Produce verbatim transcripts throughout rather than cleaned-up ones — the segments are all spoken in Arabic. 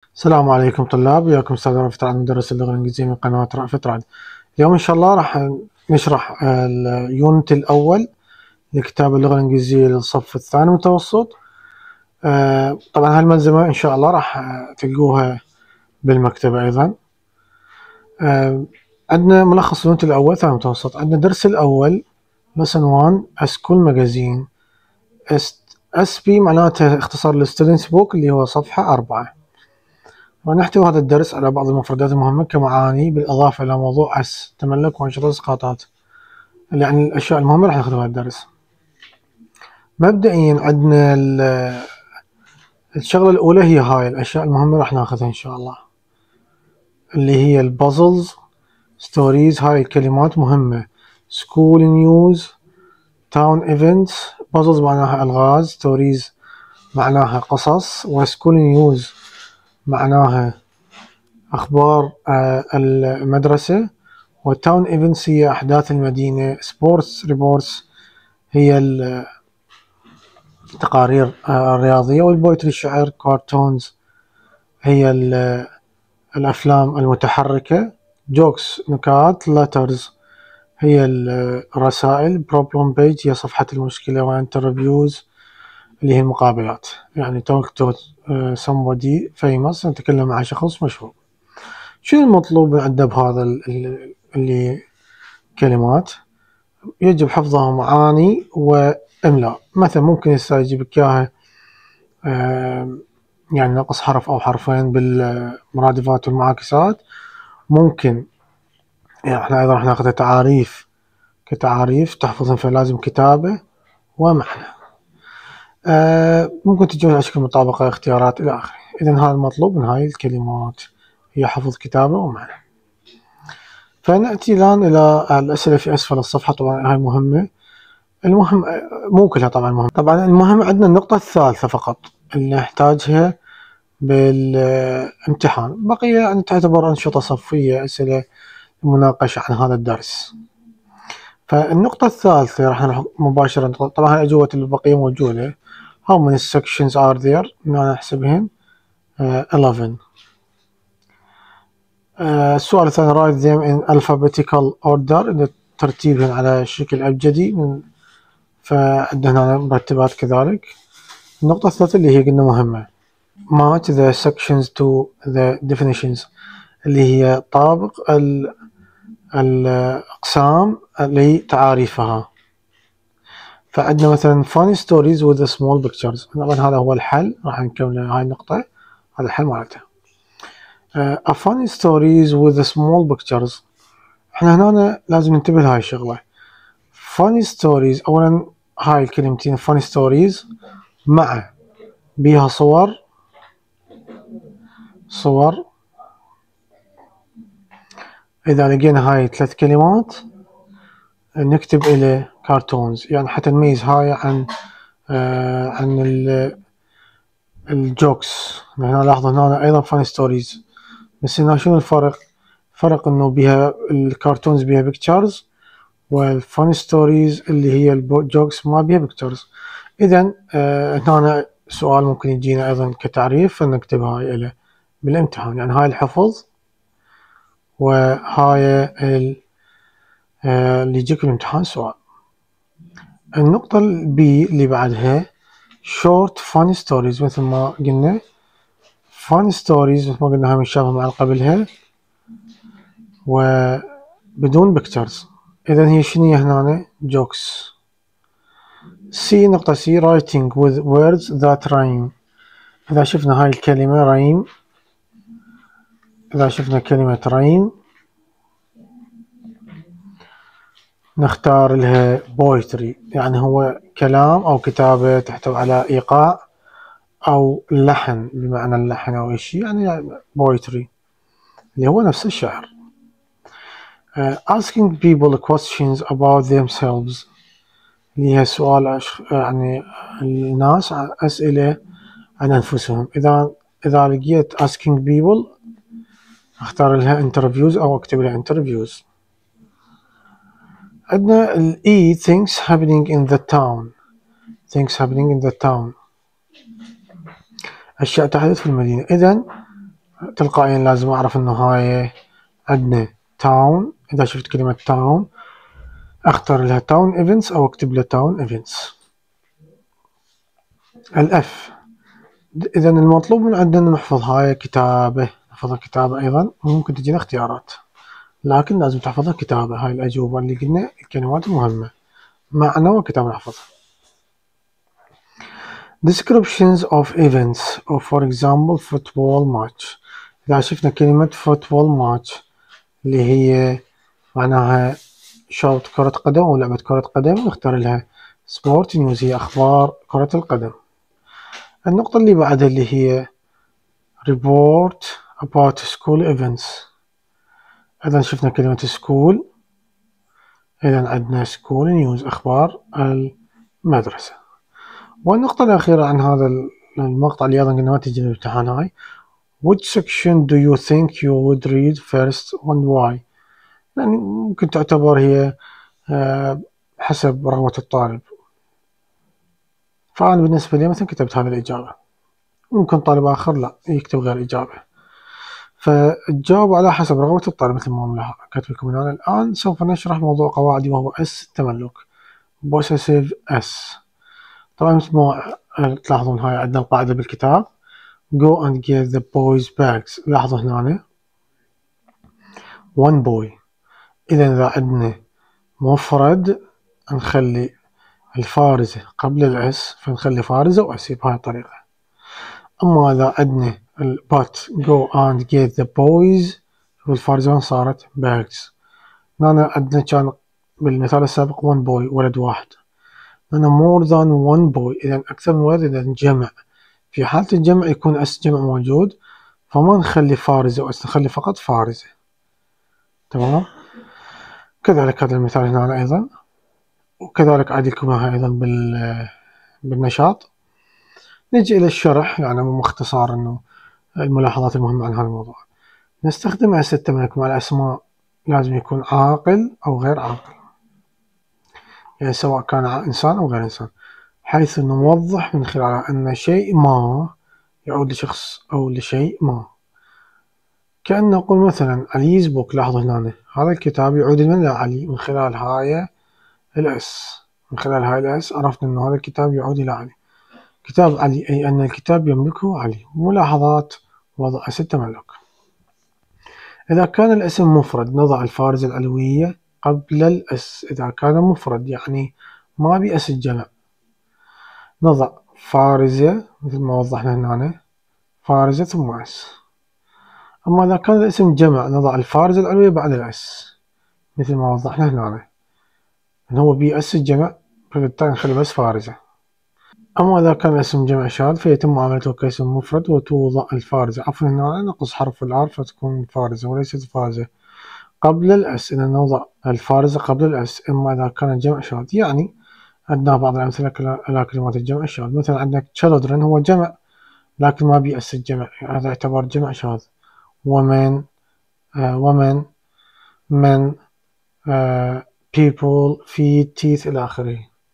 السلام عليكم طلاب، وياكم أستاذ رأفت رعد مدرس اللغة الإنجليزية من قناة رأفت رعد. اليوم إن شاء الله راح نشرح اليونت الأول لكتاب اللغة الإنجليزية للصف الثاني متوسط. طبعا هالملزمة إن شاء الله راح تلقوها بالمكتبة أيضا. عندنا ملخص اليونت الأول ثاني متوسط. عندنا الدرس الأول lesson واحد سكول ماجازين. اس بي معناته اختصار للستودنتس بوك اللي هو صفحة أربعة. ونحتوي هذا الدرس على بعض المفردات المهمة كمعاني، بالإضافة إلى موضوع أس تملك وأنشطة إسقاطات، يعني الأشياء المهمة راح ناخذها الدرس. مبدئيا عندنا الشغلة الأولى هي هاي الأشياء المهمة راح ناخذها إن شاء الله، اللي هي البازلز ستوريز. هاي الكلمات مهمة. سكول نيوز، تاون ايفنتس. بازلز معناها ألغاز، ستوريز معناها قصص، وسكول نيوز معناها أخبار المدرسة، والتاون ايفنتس هي أحداث المدينة. سبورتس ريبورتس هي التقارير الرياضية، والبويتري الشعر. كارتونز هي الأفلام المتحركة. جوكس نكات. لترز هي الرسائل. بروبلم بيج هي صفحة المشكلة. وانترفيوز اللي هي المقابلات، يعني talk to somebody famous، نتكلم مع شخص مشهور. شنو المطلوب عندنا بهذا اللي كلمات؟ يجب حفظها معاني وإملاء. مثلا ممكن يجيب لك إياها يعني نقص حرف أو حرفين بالمرادفات والمعاكسات. ممكن يعني احنا أيضا راح ناخذ تعاريف كتعاريف تحفظهم، فلازم كتابة ومعنى. آه ممكن تجون على شكل مطابقة، اختيارات إلى آخره. إذن هذا المطلوب من هاي الكلمات، هي حفظ كتابة ومعنى. فنأتي الآن إلى الأسئلة في أسفل الصفحة. طبعا هاي مهمة. المهم مو كلها طبعا مهم. طبعا المهم عندنا النقطة الثالثة فقط اللي نحتاجها بالامتحان. بقية يعني تعتبر أنشطة صفية، أسئلة مناقشة عن هذا الدرس. فالنقطة الثالثة راح نروح مباشرة. طبعا هاي الأجوبة البقية موجودة. How many sections are there؟ أنا أحسبهن eleven. السؤال الثاني write them in alphabetical order، ترتيبهم على شكل أبجدي. من فعندنا هنا مرتبات كذلك. النقطة الثالثة اللي هي قلنا مهمة، match the sections to the definitions، اللي هي طابق الأقسام لتعاريفها. فعندنا مثلا funny stories with small pictures. طبعا هذا هو الحل، راح نكمل هاي النقطة، هذا الحل مالته. uh, a funny stories with small pictures. احنا هنا لازم ننتبه لهاي الشغلة. funny stories أولا هاي الكلمتين funny stories مع بيها صور صور إذا لقينا هاي ثلاث كلمات نكتب إلى كارتونز، يعني حتى نميز هاي عن آه عن الجوكس. هنا لاحظوا هنا أيضا funny stories، بس هنا شنو الفرق؟ فرق إنه بها الكارتونز بها بيكتشرز، والفاني ستوريز اللي هي الجوكس ما بها بيكتشرز. إذن آه هنا سؤال ممكن يجينا أيضا كتعريف، فنكتب هاي إلى بالامتحان. يعني هاي الحفظ، وهاي آه اللي يجيك بالامتحان سؤال. النقطة البي اللي بعدها short funny stories، مثل ما قلنا funny stories مثل ما قلنا هاي مشابهة مع قبلها وبدون pictures. إذن هي شنو هنا؟ jokes. C نقطة C writing with words that rhyme. إذا شفنا هاي الكلمة rhyme، إذا شفنا كلمة rhyme نختار لها poetry، يعني هو كلام أو كتابة تحتوي على إيقاع أو لحن، بمعنى اللحن أو إشي، يعني poetry اللي هو نفس الشعر. uh, asking people questions about themselves، اللي هي سؤال يعني الناس أسئلة عن أنفسهم. إذا إذا لقيت asking people أختار لها interviews أو أكتب لها interviews. عندنا ال E things happening in the town. things happening in the town، أشياء تحدث في المدينة. إذن تلقائيا لازم أعرف إنه هاي عندنا town. إذا شفت كلمة town أختار لها town events أو أكتب لها town events. الأف، إذا المطلوب من عندنا نحفظ هاي كتابة، نحفظها كتابة أيضا، وممكن تجينا اختيارات لكن لازم تحفظها كتابة. هاي الأجوبة اللي قلنا الكلمات المهمة معنى وكتابة نحفظها. descriptions of events or for example football match. إذا شفنا كلمة football match اللي هي معناها شوط كرة قدم أو لعبة كرة قدم، نختار لها sport news هي أخبار كرة القدم. النقطة اللي بعدها اللي هي report about school events. إذا شفنا كلمة school إذا عندنا school news أخبار المدرسة. والنقطة الأخيرة عن هذا المقطع اللي أيضا قلنا ما تجي الامتحان هاي which section do you think you would read first and why. يعني ممكن تعتبر هي حسب رغبة الطالب، فأنا بالنسبة لي مثلا كتبت هذه الإجابة، ممكن طالب آخر لا يكتب غير إجابة، فالجواب على حسب رغبة الطالب مثل ما كتب لكم أنا. الآن سوف نشرح موضوع قواعدي وهو اس التملك possessive s. طبعا مثل ما تلاحظون هاي عندنا القاعدة بالكتاب go and get the boys bags. لاحظوا هنا one boy. إذا إذا عندنا مفرد نخلي الفارزة قبل الأس فنخلي فارزة وأس بهاي الطريقة. أما إذا عندنا but go and get the boys والفارزة صارت bags. هنا عندنا كان بالمثال السابق one boy ولد واحد، هنا more than one boy إذا أكثر من ولد إذا جمع. في حالة الجمع يكون أس جمع موجود فما نخلي فارزة وأس نخلي فقط فارزة. تمام. كذلك هذا المثال هنا أيضا، وكذلك أعيدكم أيضا بال بالنشاط. نجي إلى الشرح يعني باختصار إنه الملاحظات المهمة عن هذا الموضوع. نستخدم اس التملك مع الأسماء لازم يكون عاقل أو غير عاقل، يعني سواء كان إنسان أو غير إنسان، حيث نوضح من خلالها أن شيء ما يعود لشخص أو لشيء ما. كأن نقول مثلا علي's book. لاحظوا هنا هذا الكتاب يعود لمن؟ لعلي. من خلال هاي الأس من خلال هاي الأس عرفنا أن هذا الكتاب يعود إلى علي. كتاب علي أي أن الكتاب يملكه علي. ملاحظات وضع اس التملك. إذا كان الاسم مفرد نضع الفارزة العلوية قبل الأس. إذا كان مفرد يعني ما بأس الجمع نضع فارزة مثل ما وضحنا هنا فارزة ثم أس. أما إذا كان الاسم جمع نضع الفارزة العلوية بعد الأس مثل ما وضحنا هنا، إن هو بأس الجمع فبالتالي نخلي بس فارزة. أما إذا كان الاسم جمع شاذ فيتم معاملته كاسم مفرد وتوضع الفارزة، عفوا هنا نقص حرف الآر فتكون فارزة وليست فارزة قبل الأس. إذا نوضع الفارزة قبل الأس. إما إذا كان الجمع شاذ، يعني عندنا بعض الأمثلة على كلمات الجمع الشاذ، مثلا عندك children هو جمع لكن ما بيأس الجمع، هذا يعتبر جمع شاذ. women uh, women men uh, people feet teeth إلى آخره.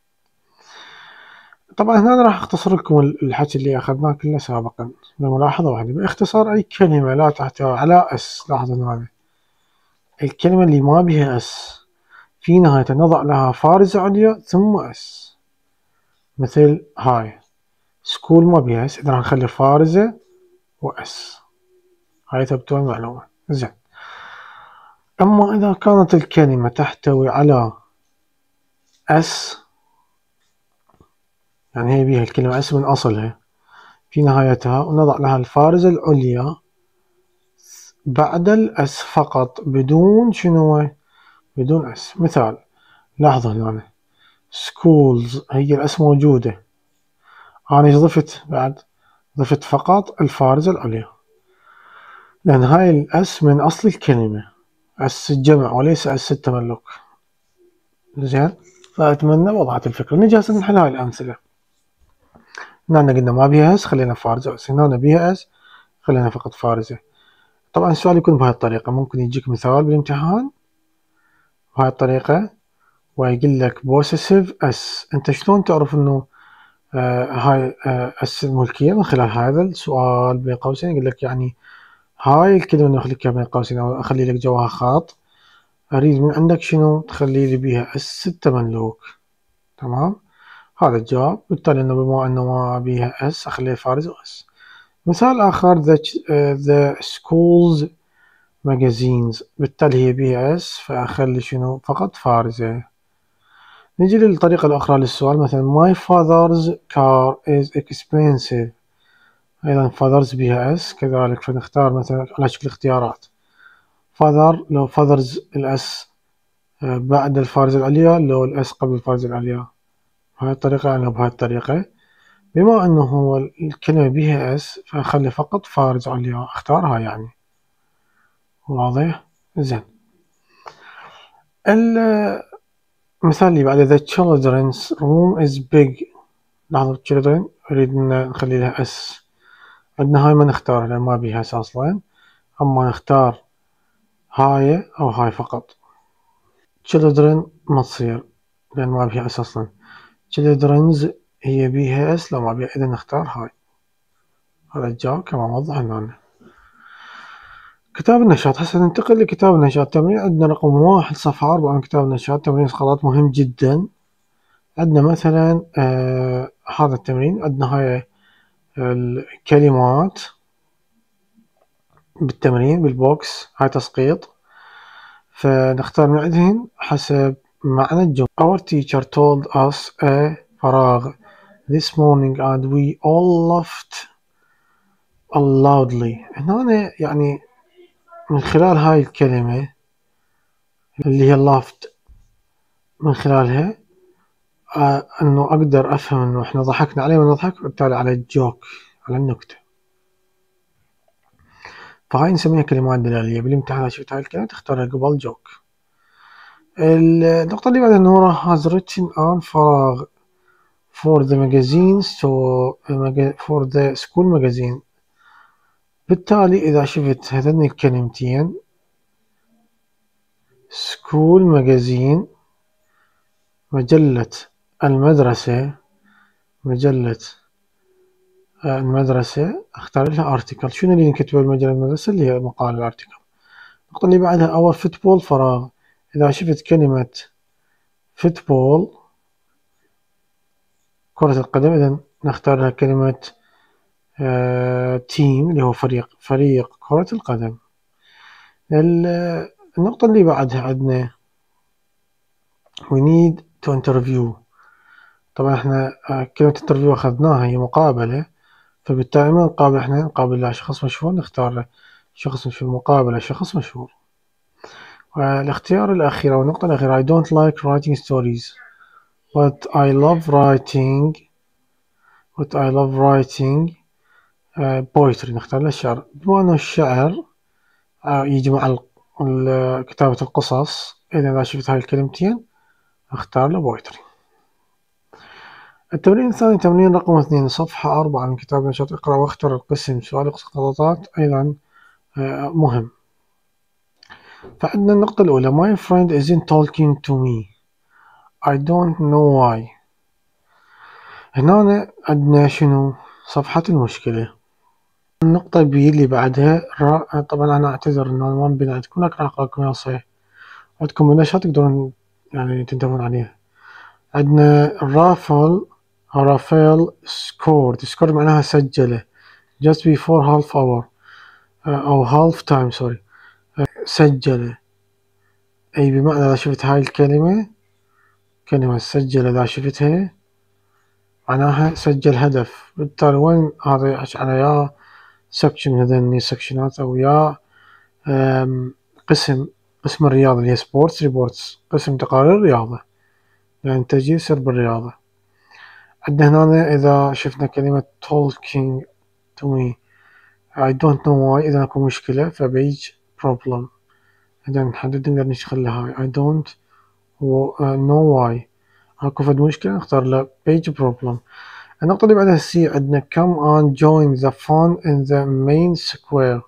طبعا هنا راح أختصر لكم الحكي اللي أخذناه كله سابقا بملاحظة واحدة. باختصار أي كلمة لا تحتوي على أس، لاحظوا هذا الكلمة اللي ما بها أس في نهاية نضع لها فارزة عليا ثم أس، مثل هاي سكول ما بها أس إذا نخلي فارزة وأس. هاي ثبتوا المعلومة زين. أما إذا كانت الكلمة تحتوي على أس يعني هي بها الكلمة أس من أصلها في نهايتها ونضع لها الفارزة العليا بعد الأس فقط بدون شنو؟ بدون أس. مثال لاحظوا هنا schools هي الأس موجودة، أنا إيش ضفت بعد؟ ضفت فقط الفارزة العليا لأن هاي الأس من أصل الكلمة أس الجمع وليس أس التملك. زين، فأتمنى وضحت الفكرة. نجي هسه نحل هاي الأمثلة. هنا قلنا ما بيها أس خلينا فارزة أس، هنا بيها أس خلينا فقط فارزة. طبعا السؤال يكون بهاي الطريقة، ممكن يجيك مثال بالامتحان بهاي الطريقة ويقول لك possessive اس. أنت شلون تعرف إنه آه هاي آه اس الملكية؟ من خلال هذا السؤال بين قوسين يقول لك يعني هاي الكلمة اللي أخليك بين قوسين أو أخلي لك جواها خط، أريد من عندك شنو تخلي لي بيها اس التملك. تمام، هذا الجواب. بالتالي إنه بما إنه ما بيها اس أخليها فارز اس. مثال آخر the, the schools magazines، بالتالي هي بيها اس فأخلي شنو فقط فارزة. نجي للطريقة الأخرى للسؤال، مثلا my father's car is expensive، أيضا father's بها اس كذلك، فنختار مثلا على شكل اختيارات. father لو father's الاس بعد الفارزة العليا، لو الاس قبل الفارزة العليا. بهاي الطريقة يعني بهاي الطريقة. بما انه هو الكلمة بها اس فأخلي فقط فارز عليا، اختارها يعني. واضح؟ زين. المثال اللي بعده the children's room is big. لاحظوا children نريد نخلي لها اس، عندنا هاي ما نختارها لأن ما بيها اس أصلا، أما نختار هاي أو هاي فقط. children ما تصير لأن ما بيها اس أصلا. children's هي بيها اس لو ما بيها، إذا نختار هاي. هذا الجواب كما وضح هنا. كتاب النشاط. هسه ننتقل لكتاب النشاط. تمرين عندنا رقم واحد صفحة أربعة من كتاب النشاط، تمرين خطوات مهم جدا. عندنا مثلا آه هذا التمرين، عندنا هاي الكلمات بالتمرين بالبوكس، هاي تسقيط، فنختار من عندهن حسب معنى الجملة. Our teacher told us a فراغ this morning and we all laughed loudly. هنا يعني من خلال هاي الكلمة اللي هي laughed، من خلالها آه انه اقدر افهم انه احنا ضحكنا عليه ونضحك، وبالتالي على الجوك، على النكتة. فهاي نسميها كلمات دلالية. بالامتحان شفت هاي الكلمة تختارها قبل جوك. النقطة اللي بعدها نورا has written on فراغ for the magazines to for the school magazine. بالتالي إذا شفت هذين الكلمتين school magazine مجلة المدرسة، مجلة المدرسة، اختار لها article. شنو اللي نكتبه المجلة المدرسة؟ اللي هي مقال الارتيكل. النقطة اللي بعدها our football فراغ. إذا شفت كلمة football كرة القدم، إذا نختار لها كلمة تيم اللي هو فريق، فريق كرة القدم. النقطة اللي بعدها عندنا we need to interview. طبعا احنا كلمة interview أخذناها هي مقابلة، فبالتالي ما نقابل، احنا نقابل شخص مشهور، نختار له شخص في المقابلة شخص مشهور. والاختيار الأخير أو النقطة الأخيرة I don't like writing stories but I love writing but I love writing uh, poetry. نختار له الشعر. بما أنه الشعر يجمع كتابة القصص، إذا إذا شفت هاي الكلمتين أختار له بويتري. التمرين الثاني تمرين رقم اثنين صفحة أربعة من كتاب نشاط اقرأ واختر القسم سؤال اسقاطات، أيضا مهم. فعندنا النقطة الأولى my friend isn't talking to me I don't know why. هنا عندنا شنو؟ صفحة المشكلة. النقطة بي اللي بعدها را... طبعا أنا أعتذر إنه ما بين عندكم، لكن راح أقرأ لكم إياها صحيح. عندكم منشات تقدرون يعني تنتبهون عليها. عندنا رافل رافائيل scored scored معناها سجله just before half hour أو half time sorry سجله، أي بمعنى إذا شفت هاي الكلمة كلمة سجل، إذا شفتها معناها سجل هدف. بالتالي وين هذا على يا سكشن من هذني سكشنات أو يا قسم قسم الرياضة اللي هي سبورتس ريبورتس، قسم تقارير الرياضة، يعني تجي يصير بالرياضة. عندنا هنا إذا شفنا كلمة talking to me I don't know why، إذا أكو مشكلة فبيج problem، إذا نحدد نقدر نشغل هاي I don't know why، أكو فد مشكلة نختار له page problem. النقطة اللي بعدها سي عندنا come on join the fun in the main square،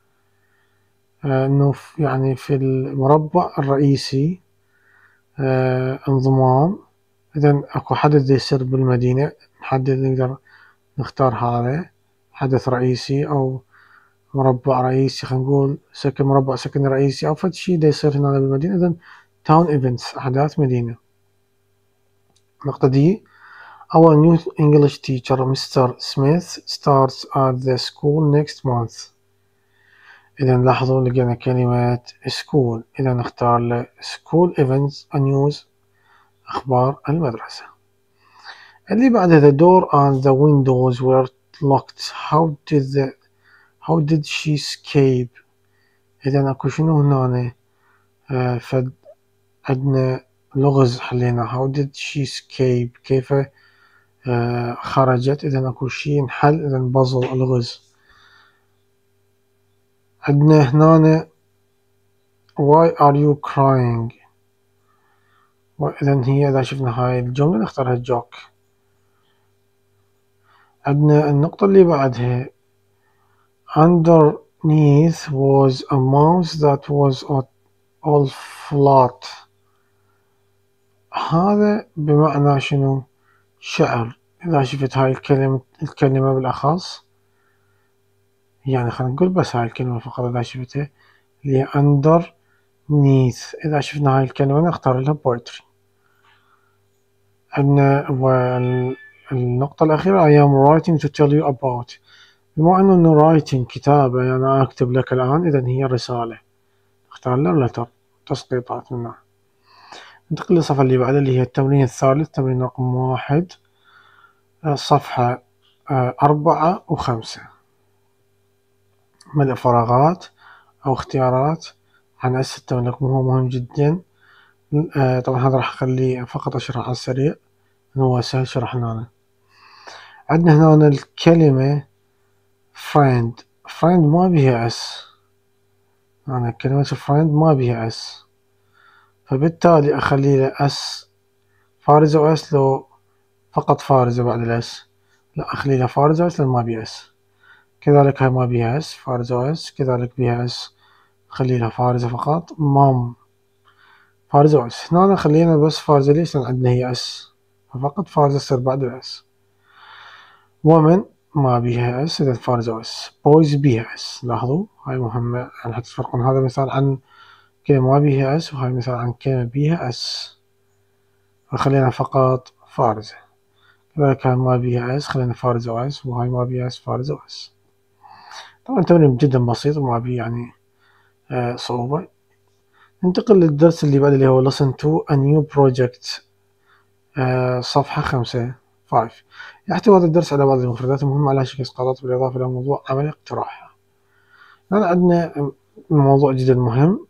إنه يعني في المربع الرئيسي آه انضمام، إذا أكو حدث يصير بالمدينة نحدد نقدر نختار هذا حدث رئيسي أو مربع رئيسي، خلينا نقول سكن مربع سكني رئيسي أو فد شي دا يصير هنا بالمدينة. إذن town events أحداث مدينة. النقطة دي Our new English teacher Mister Smith starts at the school next month. إذا لاحظوا لقينا كلمة school، إذا نختار له school events news أخبار المدرسة. اللي بعدها the door and the windows were locked. How did the how did she escape؟ إذا أكو شنو هنا آه فد عندنا لغز حلينا. how did she escape؟ كيف آه خرجت؟ إذا أكو شي نحل، إذا بازل لغز. عندنا هنا why are you crying؟ إذا هي إذا شفنا هاي الجملة نختارها جوك. عندنا النقطة اللي بعدها underneath was a mouse that was all flat. هذا بمعنى شنو؟ شعر. إذا شفت هاي الكلمة الكلمة بالأخص، يعني خلينا نقول بس هاي الكلمة فقط إذا شفتها اللي هي underneath. إذا شفنا هاي الكلمة نختار لها poetry. عندنا والنقطة الأخيرة I am writing to tell you about. بما أنه writing كتابة، يعني أنا أكتب لك الآن، إذا هي رسالة، اختار لها letter تسقيطات منها. ننتقل للصفحة اللي بعدها اللي هي التمرين الثالث، تمرين رقم واحد، صفحة أربعة وخمسة. ملء فراغات أو اختيارات عن أس التمرين هو مهم جدا. طبعا هذا راح أخليه فقط أشرح على السريع، هو سهل شرحنا أنا. عندنا هنا الكلمة friend. friend ما بيها أس، يعني كلمة friend ما بيها أس، فبالتالي أخلي له أس فارزة وأس. لو فقط فارزة بعد الأس لا أخلي له فارزة وأس لأن ما بيها أس. كذلك هاي ما بيها أس، فارزة وأس، كذلك بيها أس خلي لها فارزة فقط. مام فارزة وأس. هنا خلينا بس فارزة، ليش؟ لأن عندنا هي أس، ففقط فارزة تصير بعد الأس. woman ما بيها أس، إذا فارزة وأس. boys بيها أس. لاحظوا هاي مهمة، يعني حتى تفرقون. هذا مثال عن كلمة ما بيها أس، وهاي مثال عن كلمة بيها أس، فخلينا فقط فارزة. كذلك هاي ما بيها أس خلينا فارزة وأس، وهاي ما بيها أس فارزة وأس. طبعا تمرين جدا بسيط وما بيه يعني آه صعوبة. ننتقل للدرس اللي بعد اللي هو listen to a new project، آه صفحة خمسة فايف. يحتوي هذا الدرس على بعض المفردات المهمة على شكل إسقاطات، بالإضافة إلى موضوع عملي اقتراح. هنا عندنا موضوع جدا مهم،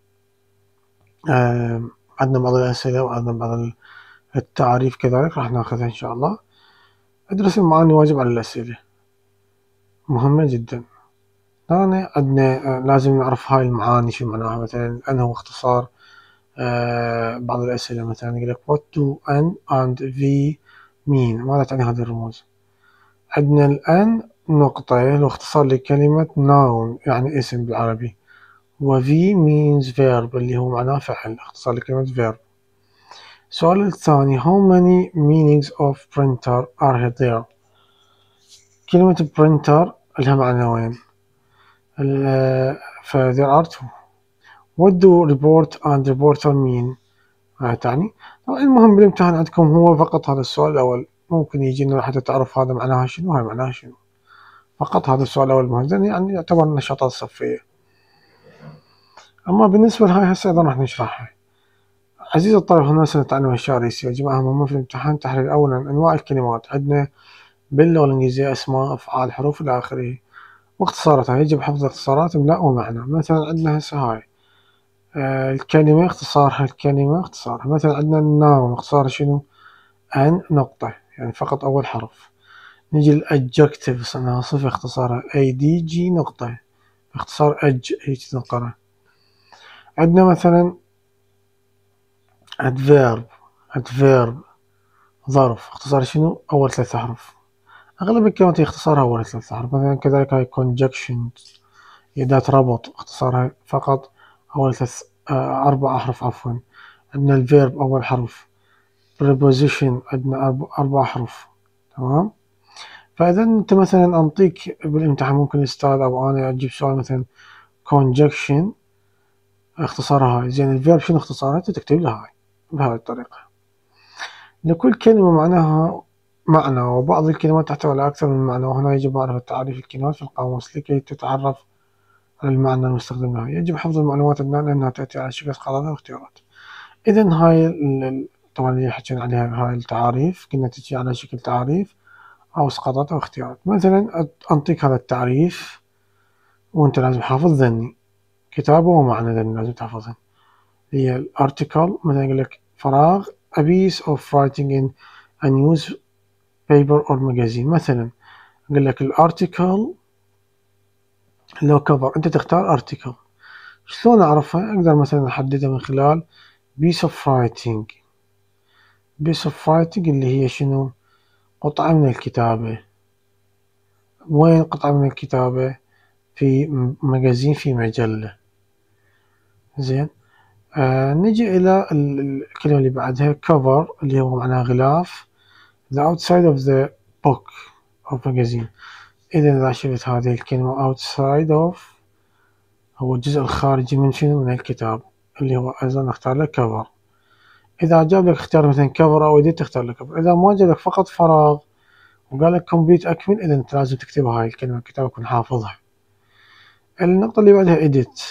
آه عندنا بعض الأسئلة وعندنا بعض التعريف كذلك راح ناخذها إن شاء الله. ادرس المعاني واجب على الأسئلة، مهمة جدا. هنا عندنا لازم نعرف هاي المعاني شو معناها. مثلا أن هو اختصار آه بعض الأسئلة مثلا يقول لك what do N and V mean؟ ماذا تعني هذه الرموز؟ عندنا الأن نقطة له اختصار لكلمة noun يعني اسم بالعربي، و V means verb اللي هو معناه فعل، اختصار لكلمة verb. السؤال الثاني how many meanings of printer are there؟ كلمة printer لها معنوين، ف there are two. what do report and reporter mean؟ آه تعني. طبعا المهم بالامتحان عندكم هو فقط هذا السؤال الأول، ممكن يجينا حتى تعرف هذا معناها شنو وهذا معناها شنو، فقط هذا السؤال الأول مهم، يعني يعتبر نشاطات صفية. أما بالنسبة لهاي هسه أيضا راح نشرحها. عزيزي الطالب، هنا سنتعلم أشياء رئيسية يا جماعة مهمة في الامتحان. تحرير أولا أنواع الكلمات، عندنا باللغة الإنجليزية أسماء، أفعال، حروف إلى آخره، واختصاراتها يجب حفظ اختصارات املاء ومعنى. مثلا عندنا هسه هاي آه الكلمة اختصارها، الكلمة اختصارها مثلا عندنا الناون اختصارها شنو؟ أن نقطة، يعني فقط أول حرف. نجي الأدجكتيفز أنها صفة اختصارها أي دي جي نقطة، اختصار أج هيك تنقرأ. عندنا مثلا adverb، adverb ظرف اختصار شنو؟ أول ثلاثة أحرف. أغلب الكلمات اختصارها أول ثلاثة أحرف. مثلا كذلك هاي conjunction أداة ربط اختصارها فقط أول ثلاث آه أربع أحرف عفوا. عندنا الفيرب أول حرف. preposition عندنا أربع أحرف، تمام. فإذا أنت مثلا أنطيك بالامتحان ممكن الأستاذ أو أنا أجيب سؤال مثلا conjunction اختصارها هاي، زين الفيرب شنو اختصارها؟ أنت تكتب لها هاي بهذه الطريقة. لكل كلمة معناها معنى، وبعض الكلمات تحتوي على أكثر من معنى، وهنا يجب معرفة تعريف الكلمات في القاموس لكي تتعرف على المعنى المستخدم لها. يجب حفظ المعلومات الآن لأنها تأتي على شكل قرارات واختيارات. إذا هاي طبعا اللي حكينا عليها هاي التعاريف كنا تجي على شكل تعريف أو إسقاطات أو اختيارات. مثلا أنطيك هذا التعريف وأنت لازم حافظ ذني، كتابة ومعنى ذني لازم تحفظهن. هي الارتيكل مثلا يقول لك فراغ a piece of writing in a newspaper or magazine. مثلا يقول لك الارتيكل لو كفر أنت تختار article. شلون أعرفها؟ أقدر مثلا أحددها من خلال piece of writing. piece of writing اللي هي شنو؟ قطعة من الكتابة. وين قطعة من الكتابة؟ في مجازين، في مجلة. زين. آه نجي إلى الكلمة اللي بعدها cover اللي هو معناها غلاف. the outside of the book of magazine. إذا إذا شفت هذه الكلمة outside of هو الجزء الخارجي من شنو؟ من الكتاب اللي هو أيضا نختار له cover. إذا جاب لك اختيار مثلا cover أو edit تختار له cover. إذا ما جاب لك فقط فراغ وقال لك complete أكمل، إذا أنت لازم تكتب هاي الكلمة الكتاب يكون حافظها. النقطة اللي بعدها edit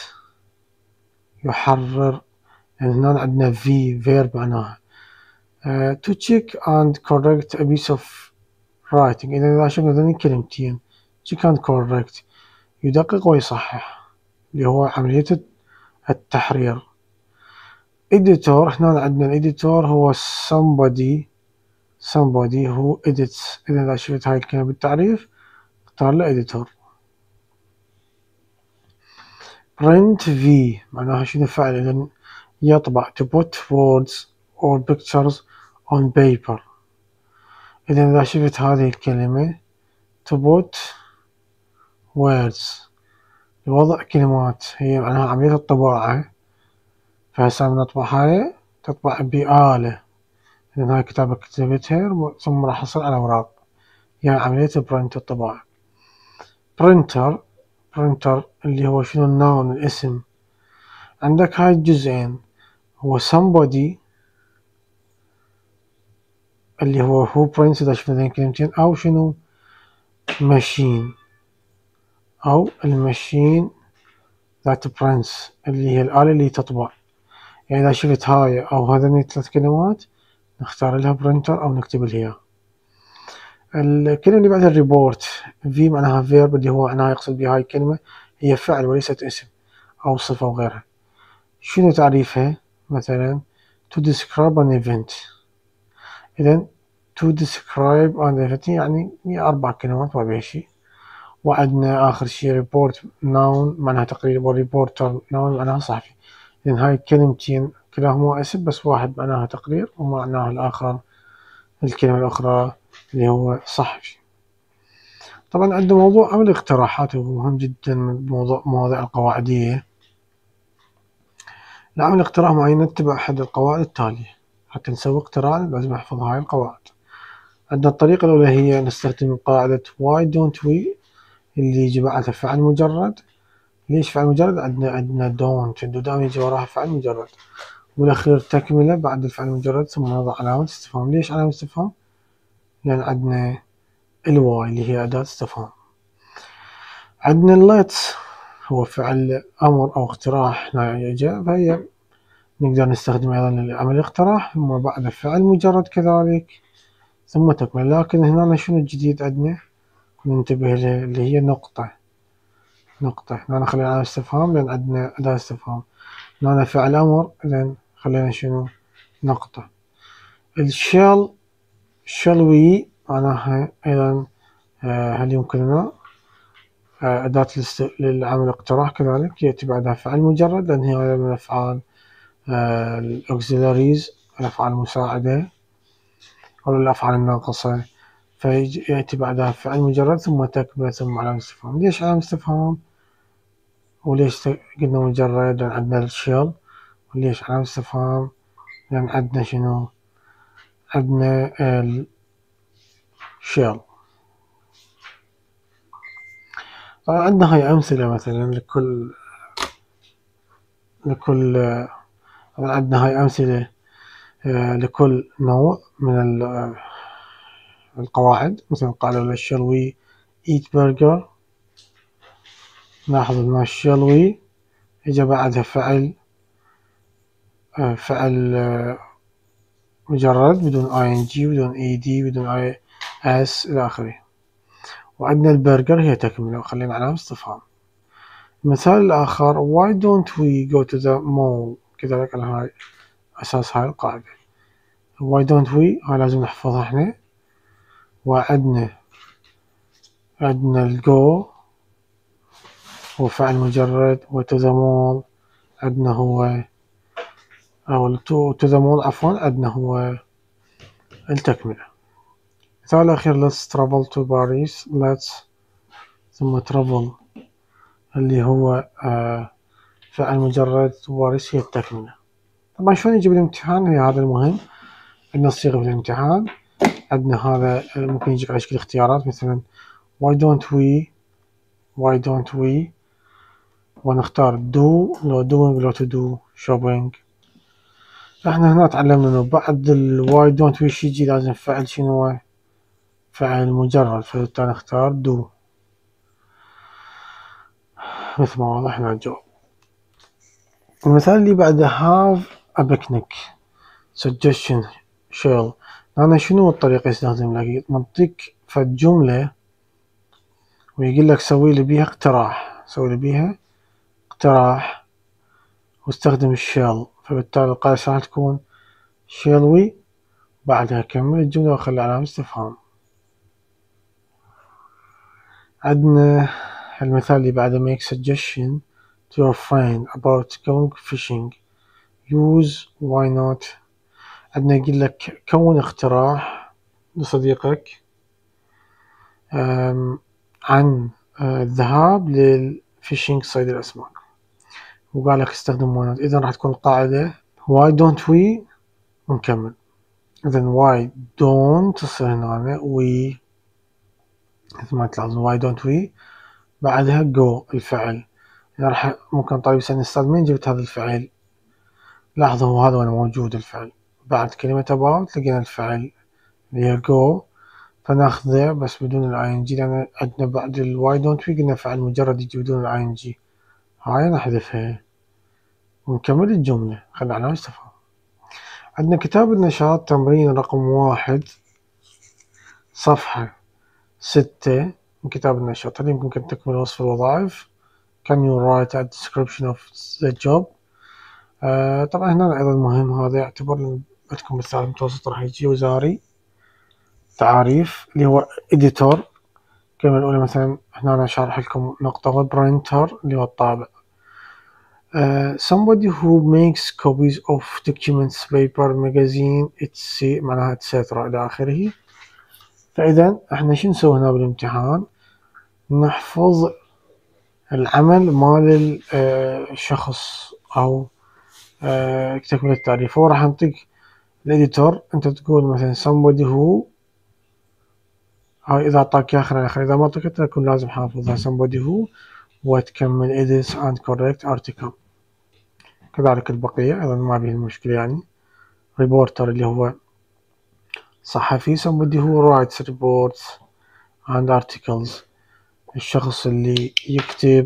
يحرر، يعني هنا عندنا v verb معناها uh, to check and correct a piece of writing. إذا إذا شفنا ذني كلمتين check and correct يدقق ويصحح اللي هو عملية التحرير. editor هنا عندنا الإديتور هو somebody somebody who edits. إذا إذا شفت هاي الكلمة بالتعريف اختار له editor. print v معناها شنو فعل؟ إذا يطبع to put words or pictures on paper. إذا إذا شفت هذه الكلمة to put words لوضع كلمات هي معناها عملية الطباعة. فهسه من نطبع هاي تطبع بآلة، لأن هاي كتابة كتبتها ثم راح تصير على أوراق، يعني عملية print الطباعة. printer printer اللي هو شنو النون الاسم. عندك هاي الجزئين هو somebody اللي هو who prints إذا شفنا ذين كلمتين، أو شنو machine أو الماشين that prints اللي هي الآلة اللي تطبع. يعني إذا شفت هاي أو هذين ثلاث كلمات نختار لها printer أو نكتب لها. الكلمة اللي بعدها report v معناها verb اللي هو معناها يقصد بها هاي الكلمة هي فعل وليست اسم أو صفة وغيرها. شنو تعريفها؟ مثلا to describe an event. إذا to describe an event يعني أربع كلمات ما بيها شي. وعندنا آخر شي report noun معناها تقرير، reporter noun معناها صحفي. إذن هاي الكلمتين كلاهما اسم بس واحد معناها تقرير ومعناها الآخر الكلمة الأخرى اللي هو صحفي. طبعا عندنا موضوع عمل اقتراحات وهو مهم جدا من موضوع مواضيع القواعدية. لعمل اقتراح معين نتبع أحد القواعد التالية. حتى نسوي اقتراح لازم نحفظ هاي القواعد. عندنا الطريقة الأولى هي نستخدم قاعدة why don't we اللي يجي بعدها فعل مجرد. ليش فعل مجرد؟ عندنا عندنا don't دام يجي وراها فعل مجرد، والأخير تكملة بعد الفعل المجرد ثم نضع علامة استفهام. ليش علامة استفهام؟ لأن عندنا الواي اللي هي أداة استفهام. عندنا let هو فعل أمر أو اقتراح هنا يجي، فهي نقدر نستخدم أيضا لعمل الاقتراح ثم بعد فعل مجرد كذلك ثم تكمل. لكن هنا شنو الجديد عندنا ننتبه له اللي هي نقطة. نقطة هنا خلينا على استفهام لأن عندنا أداة استفهام. هنا فعل أمر إذن خلينا شنو نقطة. الشال shall we معناها أيضا هل يمكننا أداة للعمل الاقتراح كذلك يأتي بعدها فعل مجرد لأن هي من الأفعال الأوكسيلاريز الأفعال المساعدة أو الأفعال الناقصة، فيأتي بعدها فعل مجرد ثم تكملة ثم علامة استفهام. ليش علامة استفهام؟ وليش قلنا مجرد؟ لأن عندنا الشيل. وليش علامة استفهام؟ لأن عندنا شنو؟ عندنا الشيل. طبعا عندنا هاي أمثلة مثلا لكل لكل طبعا عندنا هاي أمثلة لكل نوع من القواعد. مثلا قالوا shall we eat burger، لاحظ ان shall we اجا بعدها فعل فعل مجرد بدون ing بدون ed بدون s الى اخره. وعندنا البرجر هي تكملة وخلينا علامة استفهام. المثال الآخر why don't we go to the mall، كذلك على هاي أساس هاي القاعدة. why don't we هاي لازم نحفظها احنا. وعندنا عندنا الجو هو فعل مجرد، و to the mall عندنا هو أو to, to the mall عفوا عندنا هو التكملة. المثال الأخير let's travel to Paris، let's ثم travel اللي هو آه فعل مجرد، باريس هي التكملة. طبعا شلون يجي بالامتحان هي هذا المهم. عندنا صيغة في الامتحان، عندنا هذا ممكن يجيك على شكل اختيارات مثلا why don't we why don't we ونختار do لو doing لو to do shopping. احنا هنا تعلمنا انه بعد ال why don't we شي يجي لازم فعل شنو؟ فعل مجرد، فبالتالي نختار do مثل ما واضح لنا الجواب. المثال اللي بعده have a picnic suggestion shall. أنا شنو الطريقة يستخدم لك؟ منطيك فد جملة ويقول لك سوي لي بيها اقتراح، سوي لي بيها اقتراح واستخدم الشال، فبالتالي القاعدة راح تكون shall we بعدها كمل الجملة وخلي علامة استفهام. عندنا المثال اللي بعده make suggestion to your friend about going fishing use why not. عندنا يقول لك كون اقتراح لصديقك عن الذهاب للفيشينج صيد الأسماك، وقال لك استخدم why not. إذا راح تكون القاعدة why don't we ونكمل. إذا why don't تصير هنا we مثل ما تلاحظون why don't we بعدها go الفعل. إذا راح ممكن طالب يسألني أستاذ مين جبت هذا الفعل؟ لاحظوا هذا وين موجود الفعل بعد كلمة about لقينا الفعل اللي هي go، فناخذه بس بدون ال ing لأن عندنا بعد ال why don't we قلنا فعل مجرد يجي بدون ال ing. هاي نحذفها ونكمل الجملة خلي علامة استفهام. عندنا كتاب النشاط تمرين رقم واحد صفحة ستة من كتاب النشاط. هل يمكنك أن تكمل وصف الوظائف؟ Can you write a description of the job؟ آه طبعا هنا أيضا مهم، هذا يعتبر عندكم بالثالث المتوسط راح يجي وزاري تعاريف اللي هو editor. الكلمة الأولى مثلا هنا أنا شارح لكم نقطة printer اللي هو الطابع. Uh, somebody who makes copies of documents paper magazine etc معناها etc إلى آخره. فإذا احنا شو نسوي هنا بالامتحان؟ نحفظ العمل مال الشخص أو تكملة التعريف. هو راح يعطيك الإديتور، أنت تقول مثلا somebody who، هاي إذا أعطاك يا آخر آخر، إذا ما أعطاك تكون لازم حافظها somebody who وتكمل edits and correct article. كذلك البقية أيضا ما بيه المشكلة يعني. reporter اللي هو صحفي somebody who writes reports and articles الشخص اللي يكتب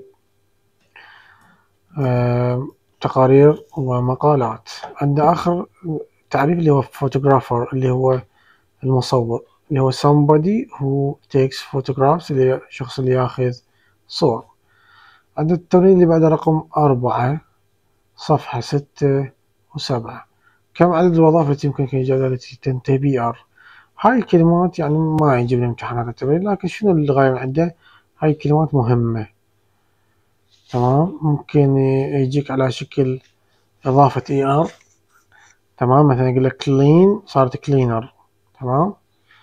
آه تقارير ومقالات. عندنا آخر تعريف اللي هو photographer اللي هو المصور اللي هو somebody who takes photographs اللي هو الشخص اللي ياخذ صور. عندنا التمرين اللي بعده رقم أربعة صفحة ستة وسبعة. كم عدد الوظائف التي يمكنك إيجادها التي تنتهي بي آر؟ هاي الكلمات يعني ما يجي بالامتحان هذا التمرين، لكن شنو الغاية من عنده؟ هاي الكلمات مهمة تمام. ممكن يجيك على شكل إضافة إي آر تمام. مثلا يقول لك clean صارت cleaner تمام،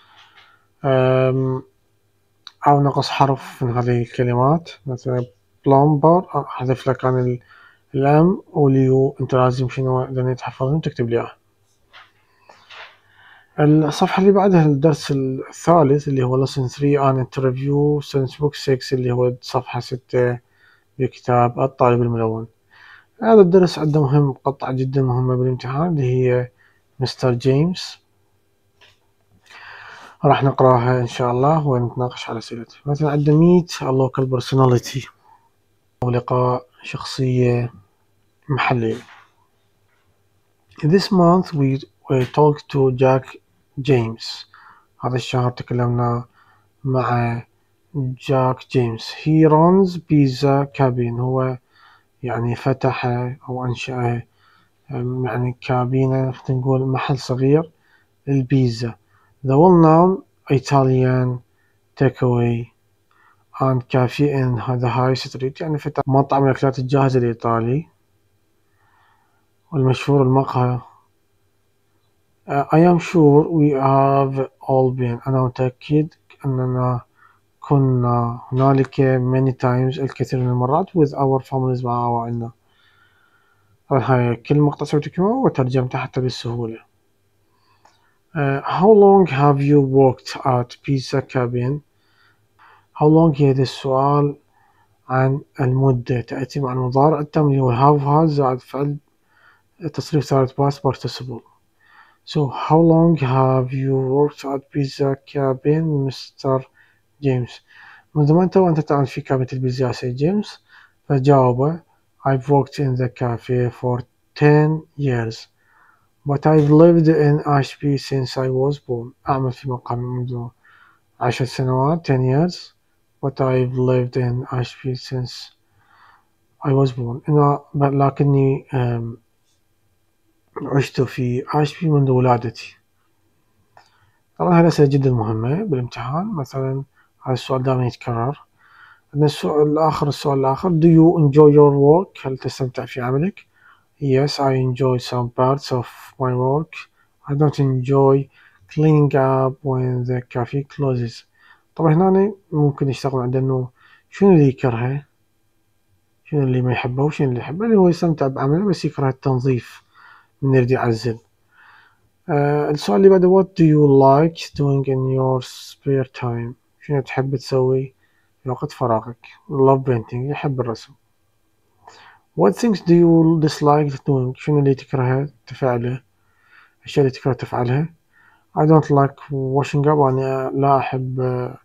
أو نقص حرف من هذه الكلمات مثلا plumber أحذف لك عن الأم واليو. أنت لازم شنو لأن تحفظهم تكتب لي إياه. الصفحة اللي بعدها الدرس الثالث اللي هو lesson three an interview science book six اللي هو صفحة ستة بكتاب الطالب الملون. هذا الدرس عنده مهم، قطعة جدا مهمة بالامتحان اللي هي مستر جيمس، راح نقراها إن شاء الله ونتناقش على أسئلته. مثلا عندنا meet a local personality أو لقاء شخصية محلية. This month we, we talked to Jack James. هذا الشهر تكلمنا مع جاك جيمس. He runs pizza cabin. هو يعني فتح أو أنشأ يعني كابينة، نقول محل صغير للبيتزا. The well-known Italian takeaway and cafe in the high street. يعني فتح مطعم الأكلات الجاهزة الإيطالي والمشهور المقهى. uh, I am sure we have all been. أنا متأكد أننا كنا هنالك many times الكثير من المرات with our families مع عوائلنا. هاي كل مقطع سويته كما وترجمته حتى بالسهولة. uh, How long have you worked at pizza cabin? How long هذا السؤال عن المدة، تأتي مع المضارع التام اللي هو have has زائد فعل تصريف ثالث past participle. So how long have you worked at pizza cabin مستر جيمس؟ منذ متى وأنت تعمل في كابينة البيتزا يا سيد جيمس؟ فجاوب I've worked in the cafe for ten years but I've lived in Ashby since I was born. أعمل في مقام منذ عشر سنوات ten years but I've lived in Ashby since I was born. أنا لكني عشت في أشبي منذ ولادتي. طبعا هذه أسئلة جدا مهمة بالامتحان. مثلا هذا السؤال دائما يتكرر. عندنا السؤال الآخر السؤال الآخر Do you enjoy your work؟ هل تستمتع في عملك؟ Yes, I enjoy some parts of my work. I don't enjoy cleaning up when the cafe closes. طبعا هنا ممكن يشتغل عندنا إنه شنو اللي يكرهه، شنو اللي ما يحبه وشنو اللي يحبه. اللي هو يستمتع بعمله بس يكره التنظيف من يريد يعزل. آه السؤال اللي بعده What do you like doing in your spare time؟ شنو تحب تسوي في وقت فراغك؟ Love painting. يحب الرسم. What things do you dislike doing؟ شنو اللي تكره تفعله، الأشياء اللي تكره تفعلها. I don't like washing up. أنا لا أحب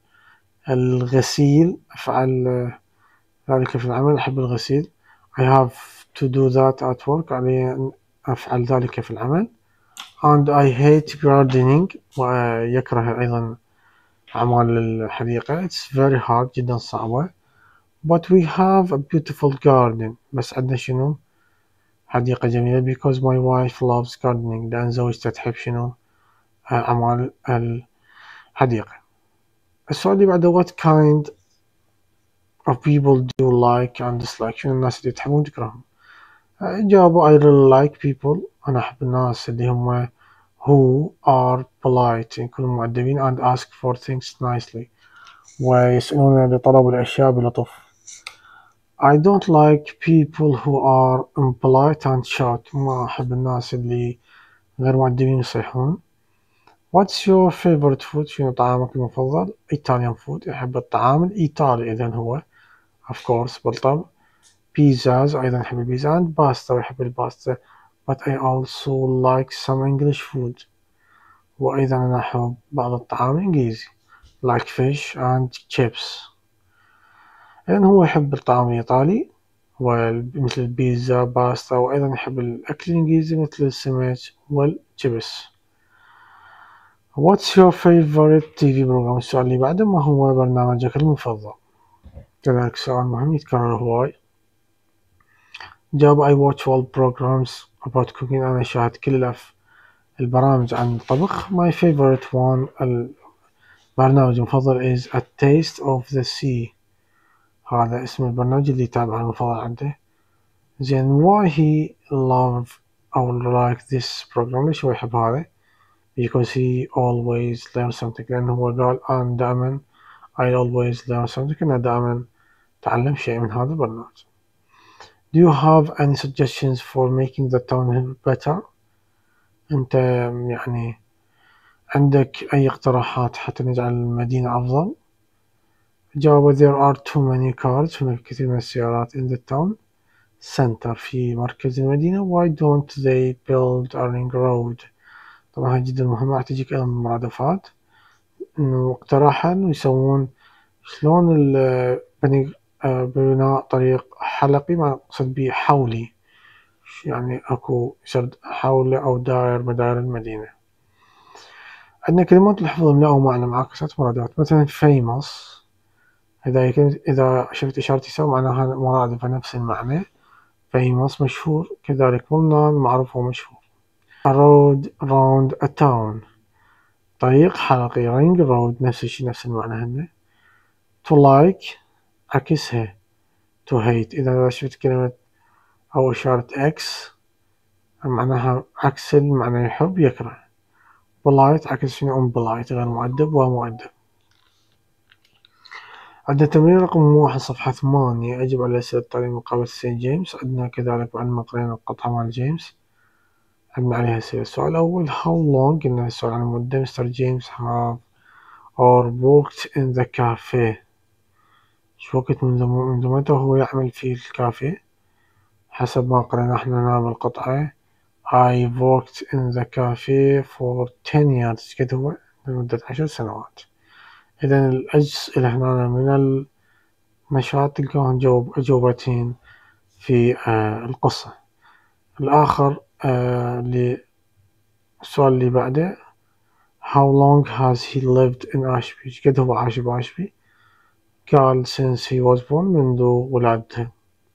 الغسيل، أفعل ذلك في العمل، أحب الغسيل. I have to do that at work. علي أن أفعل ذلك في العمل. and I hate gardening. ويكره أيضا أعمال الحديقة. it's very hard. جدا صعبة. but we have a beautiful garden. بس عندنا شنو حديقة جميلة because my wife loves gardening. لأن زوجتي تحب شنو أعمال الحديقة. السؤال اللي بعده What kind of people do you like and dislike؟ شنو الناس اللي تحبون تكرههم؟ جاوبوا I really like people. أنا أحب الناس اللي هم who are polite، يكونوا مؤدبين and ask for things nicely، ويسألون لطلب الأشياء بلطف. I don't like people who are impolite and shout. ما أحب الناس اللي غير مؤدبين يصيحون. What's your favorite food؟ شنو طعامك المفضل؟ Italian food. يحب الطعام الإيطالي إذن هو of course بالطبع. pizzas أيضا يحب البيتزا and pasta ويحب الباستا. but I also like some English food. وأيضا أنا أحب بعض الطعام الإنجليزي like fish and chips. إذن هو يحب الطعام الإيطالي مثل البيتزا باستا، وأيضا يحب الأكل الإنجليزي مثل السمك والشيبس. What's your favorite تي في program؟ السؤال اللي بعده ما هو برنامجك المفضل؟ كذلك سؤال مهم يتكرر هواي. جاوب I watch all programs about cooking. أنا أشاهد كل الأف البرامج عن الطبخ. My favorite one البرنامج المفضل is A Taste of the Sea. هذا اسم البرنامج اللي يتابعه المفضل عنده. زين why he love or like this program؟ ليش هو يحب هذا؟ because he always learn something. لأنه هو قال أنا دائما I always learn something. أنا دائما تعلم شيء من هذا البرنامج. Do you have any suggestions for making the town better؟ أنت يعني عندك أي اقتراحات حتى نجعل المدينة أفضل؟ جاوب there are too many cars. هناك كثير من السيارات in the town center في مركز المدينة. why don't they build a ring road؟ طبعا هاي جدا مهمة، راح تجيك أيضا من المرادفات إنه اقتراحا يسوون شلون ال- بني آه، بناء طريق حلقي، ما أقصد به حولي، يعني أكو يصير حول أو داير مدار المدينة. عندنا كلمات الحفظ إملاء ومعنى معاكسات مرادفات، مثلا famous إذا إذا شفت إشارة يساوي معناها مرادفة نفس المعنى. famous مشهور، كذلك well known معروف ومشهور. a road round a town طريق حلقي. ring road نفس الشي نفس المعنى هنا. to like عكسها to hate. إذا شفت كلمة أو إشارة x معناها عكس المعنى يحب يكره. polite عكس شنو unpolite غير مؤدب ومؤدب. عندنا تمرين رقم واحد صفحة ثمانية، أجب على أسئلة التعليم مقابل سين جيمس. عندنا كذلك بعد ما قرينا القطعة مال جيمس عندنا عليها أسئلة. السؤال الأول how long، قلنا السؤال عن المدة. مستر جيمس have or worked in the cafe، شو وقت منذ منذ متى هو يعمل في الكافيه؟ حسب ما قرينا احنا هنا بالقطعة I worked in the cafe for ten years، قد هو لمدة عشر سنوات. إذا الأسئلة هنا من النشاط تلقاهم جواب أجوبتين في آه القصة. الآخر آه للسؤال اللي بعده how long has he lived in Ashby، قد هو عاش بأشبي؟ قال since he was born، منذ ولادته.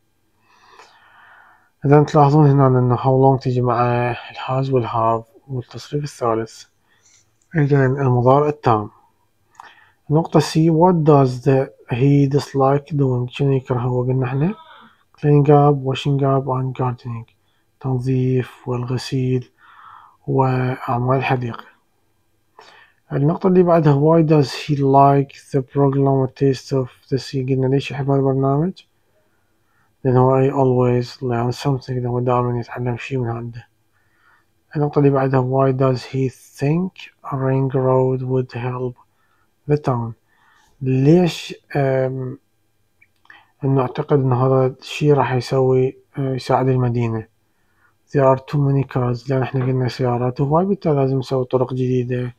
إذا تلاحظون هنا أن how long تجي مع الهاز والهاف والتصريف الثالث. إذا المضارع التام. النقطة C what does the he dislike doing، شنو يكره هو؟ قلنا احنا cleaning up washing up and gardening، تنظيف والغسيل وأعمال الحديقة. النقطة اللي بعدها why does he like the program and taste of the sea، قلنا ليش يحب هذا البرنامج؟ لأنه I always learn something، لأنه دائما يتعلم شيء من عنده. النقطة اللي بعدها why does he think a ring road would help the town، ليش إنه أعتقد إن هذا الشيء راح يسوي يساعد المدينة. there are too many cars، لأن إحنا قلنا سيارات وهواي، بالتالي لازم نسوي طرق جديدة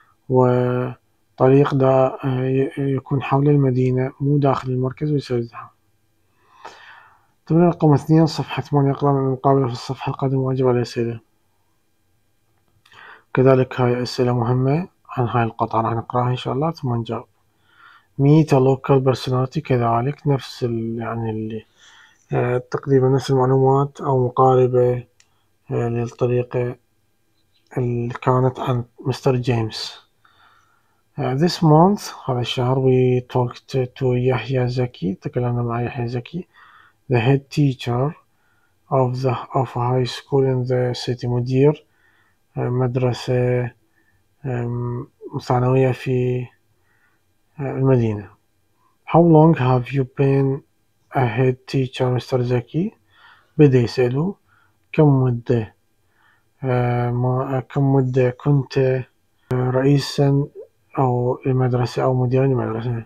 وطريق دا يكون حول المدينة مو داخل المركز ويصير زحام. تمرين رقم اثنين صفحة ثمانية، اقرأ من المقابلة في الصفحة القادمة واجب على الأسئلة. كذلك هاي أسئلة مهمة عن هاي القطعة راح نقرأها إن شاء الله ثم نجاوب. meet a local personality، كذلك نفس يعني اللي تقريبا نفس المعلومات أو مقاربة للطريقة اللي كانت عن مستر جيمس. this month هذا الشهر we talked to يحيى زكي، تكلمنا مع يحيى زكي the head teacher of the of a high school in the city، مدير مدرسة ثانوية في المدينة. how long have you been a head teacher مستر زكي؟ بدأ يسأله كم مدة ما كم مدة كنت رئيسا أو المدرسة أو مديرا المدرسة؟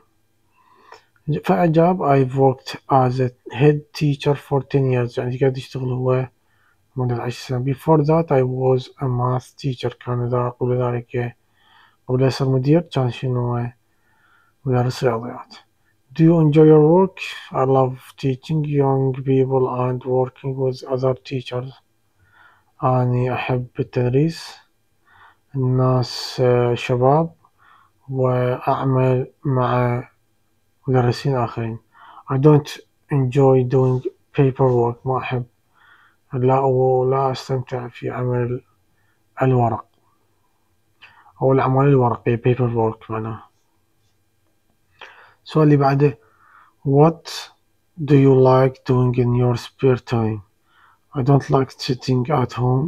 فأجاب I've worked as a head teacher for ten years، يعني قاعد يشتغل هو مدة عشر سنين. before that I was a math teacher، كان إذا قبل ذلك قبل يصير مدير كان شنو مدرس رياضيات. do you enjoy your work؟ I love teaching young people and working with other teachers، أني أحب التدريس الناس شباب وأعمل مع مدرسين آخرين. I don't enjoy doing paperwork، ما أحب لا ولا أستمتع في عمل الورق أو الأعمال الورقية paperwork معناها. السؤال اللي بعده what do you like doing in your spare time؟ I don't like sitting at home،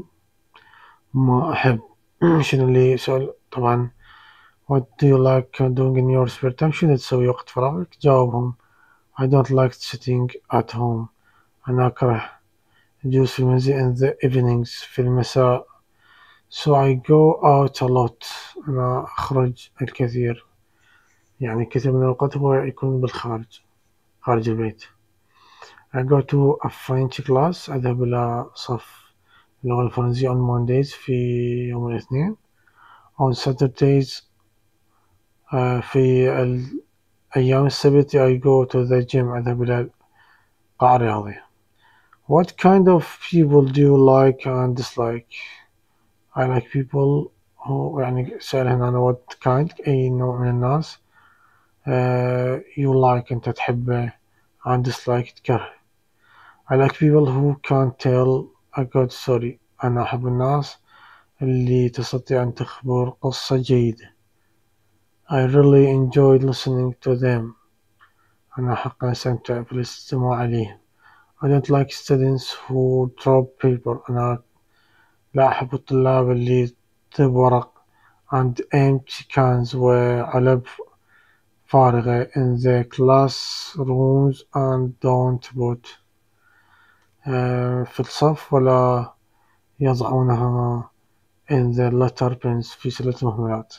ما أحب شنو اللي سؤال طبعا what do you like doing in your spare time، شنو تسوي وقت فراغك؟ جاوبهم I don't like sitting at home، أنا أكره الجلوس في المنزل in the evenings في المساء. so I go out a lot، أنا أخرج الكثير، يعني كثير من الأوقات هو يكون بالخارج، خارج البيت. I go to a French class. أذهب إلى صف اللغة الفرنسية on Mondays في يوم الاثنين. on Saturdays uh, في أيام السبت I go to the gym. أذهب إلى القاعة الرياضية. What kind of people do you like and dislike? I like people who يعني سأل هنا أنا what kind أي نوع من الناس uh, you like أنت تحبه and dislike تكره. I like people who can tell a good story. أنا أحب الناس اللي تستطيع أن تخبر قصة جيدة. I really enjoyed listening to them. أنا حقا أستمتع بالاستماع إليهم. I don't like students who drop paper. أنا لا أحب الطلاب اللي يكتب ورق and empty cans وعلب فارغة in the classrooms and don't put uh, في الصف ولا يضعونها in the litter bins في سلة المهملات.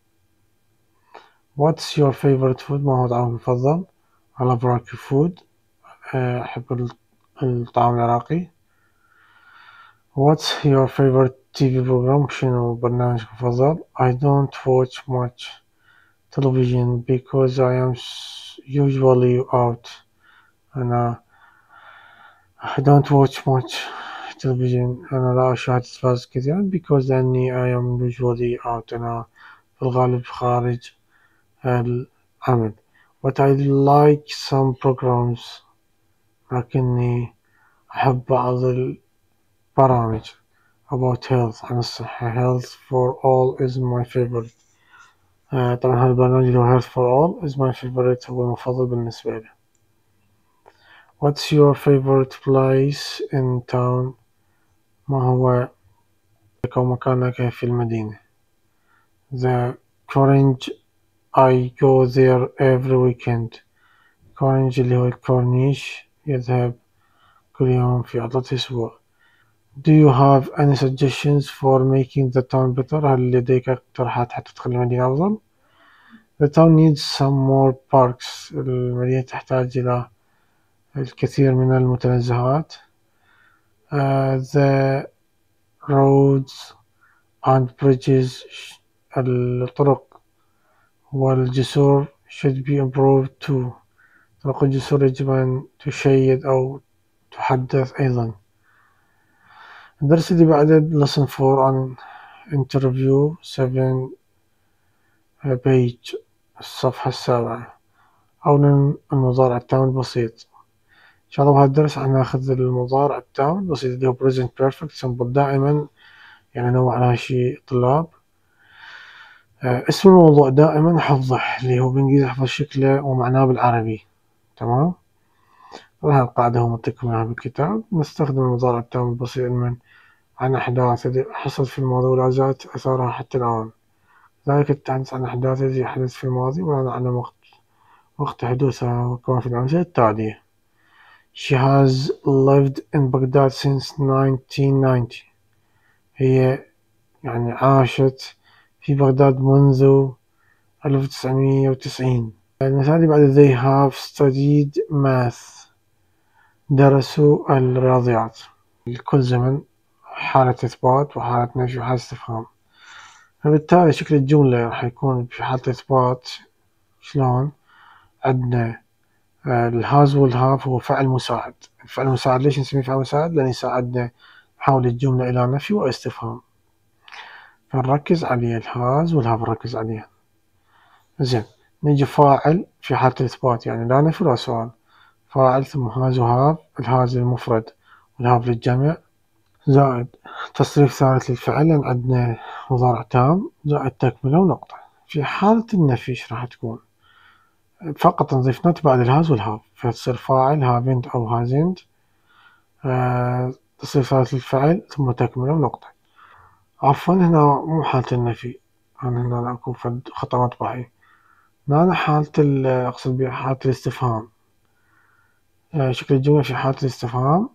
What's your favorite food? ما هو طعامك المفضل؟ I love Iraqi food. أحب الطعام العراقي. What's your favorite تي في program? شنو برنامجك المفضل؟ I don't watch much television because I am usually out. أنا I don't watch much television. أنا لا أشاهد تلفاز كثيرا because لأني I am usually out. أنا في الغالب خارج العمل. But I like some programs. لكني أحب بعض البرامج about health عن الصحة. Health for all is my favorite. آه طبعا هذا البرنامج اللي هو Health for all is my favorite هو المفضل بالنسبة لي. What's your favorite place in town? ما هو مكانك في المدينة؟ The Orange. I go there every weekend. Orange اللي هو الكورنيش يذهب كل يوم في عطلة أسبوع. Do you have any suggestions for making the town better? هل لديك اقتراحات حتى تخلي المدينة أفضل؟ The town needs some more parks. المدينة تحتاج إلى الكثير من المتنزهات. Uh, the roads and bridges الطرق والجسور should be improved too. طرق الجسور يجب أن تشيد أو تحدث أيضا. الدرس اللي بعده lesson four عن interview seven page الصفحة السابعة. أولا المضارع التام البسيط. إن شاء الله بهذا الدرس راح ناخذ المضارع التام البسيط اللي هو present perfect simple دائما يعني نوع على شيء طلاب. آه اسم الموضوع دائما حفظه اللي هو بالإنجليزي حفظ شكله ومعناه بالعربي. تمام. هذه القاعدة هو متكم منها بالكتاب. نستخدم المضارع التام البسيط من عن أحداث التي حصلت في الماضي ولا زالت أثارها حتى الآن. ذلك التحدث عن أحداث التي حدثت في الماضي ولا نعلم وقت وقت حدوثها وكما في الأمثلة التالية. She has lived in Baghdad since nineteen ninety. هي يعني عاشت في بغداد منذ ألف وتسعمية وتسعين. المثال اللي بعد they have studied math. درسوا الرياضيات. لكل زمن حالة إثبات وحالة نفي وحالة استفهام. فبالتالي شكل الجملة راح يكون في حالة إثبات شلون؟ عندنا الهاز والهاف هو فعل مساعد. الفعل المساعد ليش نسميه فعل مساعد؟ لأن يساعدنا نحول الجملة إلى نفي واستفهام. فنركز عليه الهاز والهاف نركز عليه. زين نيجي فاعل في حالة الإثبات يعني لا نفي ولا سؤال. فاعل ثم هاز وهاف. الهاز للمفرد والهاف للجمع زائد تصريف ثالث للفعل لأن عندنا مضارع تام زائد تكملة ونقطة. في حالة النفي ايش راح تكون؟ فقط نضيف نوت بعد الهاز والهاف فتصير فاعل هافنت أو هازنت. آه تصريف ثالث للفعل ثم تكملة ونقطة. عفوا هنا مو حالة النفي. أنا هنا أكون فد خطأ مطبعي. هنا حالة أقصد بها حالة الاستفهام. آه شكل الجملة في حالة الاستفهام.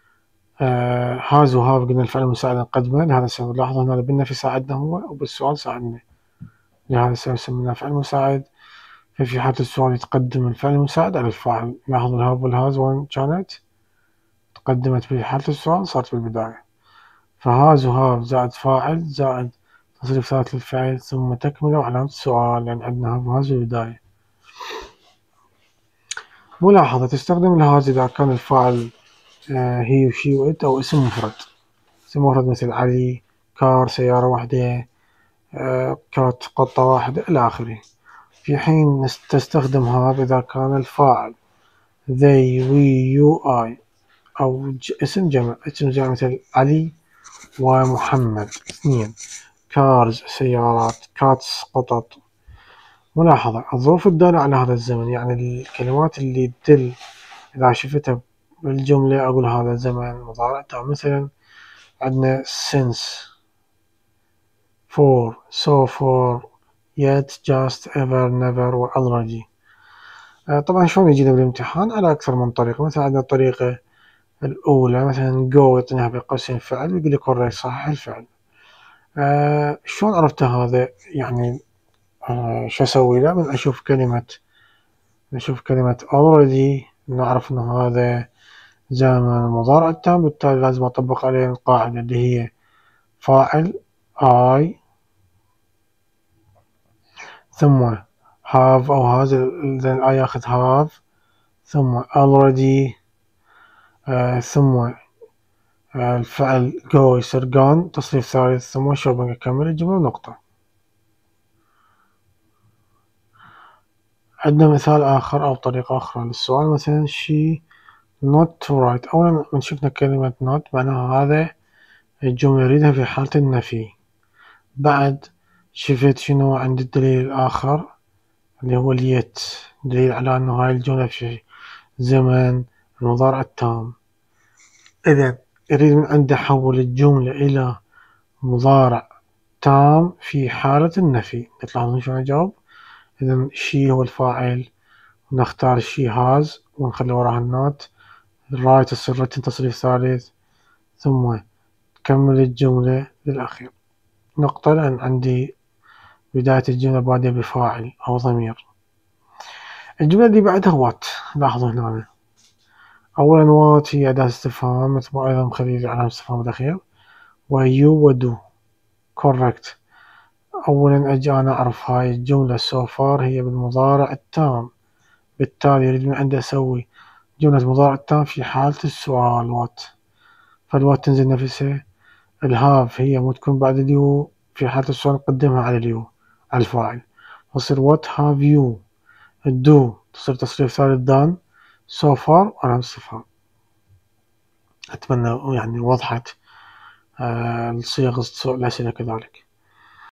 آه هاز وهاف قلنا الفعل المساعد نقدمه لهذا السبب. لاحظوا هنا بالنفي ساعدنا هو وبالسؤال ساعدنا. لهذا السبب سميناه فعل مساعد. ففي حالة السؤال يتقدم الفعل المساعد على الفاعل. لاحظوا الهاف والهاز وين كانت تقدمت في حالة السؤال، صارت في البداية. فهاز وهاف زائد فاعل زائد تصريف ثالث للفعل ثم تكملة وعلامة السؤال، لأن عندنا هاف وهاز في البداية. ملاحظة: تستخدم الهاز إذا كان الفاعل هي وشي وإت أو اسم مفرد. اسم مفرد مثل علي، كار سيارة واحدة، كات قطة واحدة إلى آخره. في حين تستخدم هاف إذا كان الفاعل they, we, you, I أو اسم جمع. اسم جمع مثل علي ومحمد اثنين، كارز سيارات، كاتس قطط. ملاحظة: الظروف الدالة على هذا الزمن، يعني الكلمات اللي تدل إذا شفتها بالجملة أقول هذا الزمن مضارع تام. مثلا عندنا since، for، so for، yet، just، ever، never و already. طبعا شلون يجينا بالامتحان؟ على أكثر من طريقة. مثلا عندنا الطريقة الأولى مثلا go يعطيناها بقوسين فعل ويقول لي correct صحح الفعل. آه شلون عرفت هذا؟ يعني آه شو أسوي؟ له من أشوف كلمة نشوف كلمة already نعرف إن هذا زمن المضارع التام، بالتالي لازم أطبق عليه القاعدة اللي هي فاعل I ثم have أو هذا إذا I ياخذ have ثم already آه ثم آه الفعل go يصير gone تصريف ثالث ثم shopping. أكمل الجملة نقطة. عندنا مثال آخر أو طريقة أخرى للسؤال. مثلا she not to write. أولا من شفنا كلمة not معناها هذا الجملة يريدها في حالة النفي. بعد شفت شنو عند الدليل الآخر اللي هو اليت، دليل على أنه هاي الجملة في زمن المضارع التام. إذا يريد من عنده حول الجملة إلى مضارع تام في حالة النفي. تلاحظون شلون أجاوب؟ إذا شي هو الفاعل، نختار شي هاز ونخلي وراها النوت، رايت تصير تصريف ثالث ثم تكمل الجملة للأخير نقطة، لأن عندي بداية الجملة بادية بفاعل أو ضمير. الجملة اللي بعدها وات. لاحظوا هنا أولا وات هي أداة استفهام مثل ما أيضا مخلي علامة استفهام الأخير، ويو ودو correct. أولا أجي أنا أعرف هاي الجملة so far هي بالمضارع التام، بالتالي يريد من عندي أسوي جملة مضارع التام في حالة السؤال وات، فالوات تنزل نفسها. الهاف هي مو تكون بعد اليو، في حالة السؤال نقدمها على اليو على الفاعل، تصير what have you. الدو تصير تصريف ثالث done. so far علامة استفهام. أتمنى يعني وضحت آه صيغ الأسئلة كذلك.